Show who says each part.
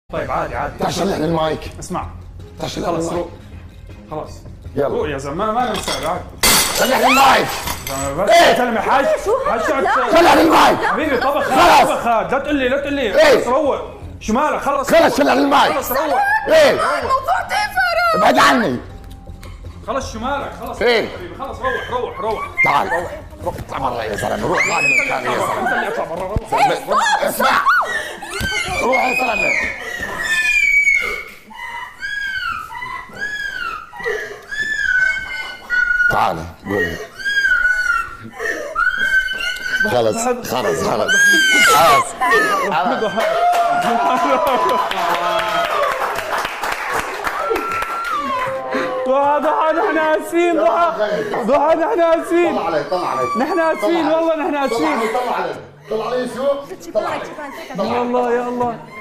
Speaker 1: طيب عادي عادي.
Speaker 2: تعال شلح لي المايك.
Speaker 1: اسمع
Speaker 2: تعال شلح لي
Speaker 1: خلص
Speaker 2: المايك.
Speaker 1: روق خلاص
Speaker 2: يلا
Speaker 1: روق يا زلمه ما نمسك عادي.
Speaker 2: شلح لي المايك.
Speaker 1: بس كلمة يا حاج
Speaker 2: شلح لي المايك
Speaker 1: حبيبي. طبخ
Speaker 2: خلاص.
Speaker 1: طبخ لا تقول لي لا تقول لي
Speaker 2: إيه؟
Speaker 1: خلص روق شمالك خلص
Speaker 2: خلص شلح لي المايك.
Speaker 1: خلص روق
Speaker 2: ايه
Speaker 3: الموضوع تفرق.
Speaker 2: ابعد عني.
Speaker 1: خلص شمالك خلص
Speaker 2: إيه؟
Speaker 1: حبيبي خلص روح
Speaker 2: تعال روح اطلع برا يا زلمه. روح هذا المكان يا زلمه.
Speaker 1: انت اللي اطلع برا روح.
Speaker 2: اسمع روح يا زلمه. تعال قول. خلص خلص خلص
Speaker 1: ضحى نحن اسفين ضحى نحن اسفين.
Speaker 2: طلع علي طلع علي.
Speaker 1: نحن اسفين والله نحن اسفين.
Speaker 2: طلع علي طلع علي يوسف. طلع علي
Speaker 1: يا الله يا الله